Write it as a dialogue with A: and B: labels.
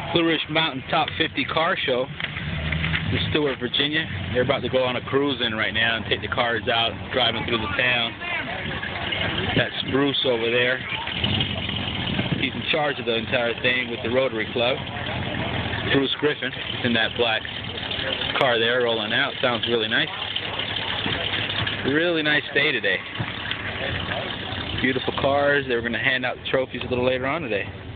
A: Blue Ridge Mountain Top 50 Car Show in Stuart, Virginia. They're about to go on a cruise in right now and take the cars out, driving through the town. That's Bruce over there. He's in charge of the entire thing with the Rotary Club. Bruce Griffin is in that black car there rolling out. Sounds really nice. Really nice day today. Beautiful cars. They were going to hand out the trophies a little later on today.